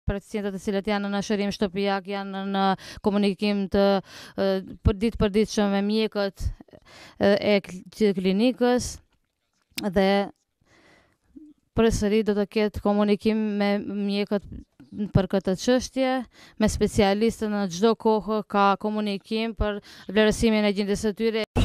pacientët të cilët janë në shërim shtëpiak, janë në komunikim të përditshëm me mjekët e klinikës dhe përsëri do të ketë komunikim me mjekët për këtë çështje, me specialistët në çdo kohë ka komunikim për vlerësimin e gjendjes së tyre.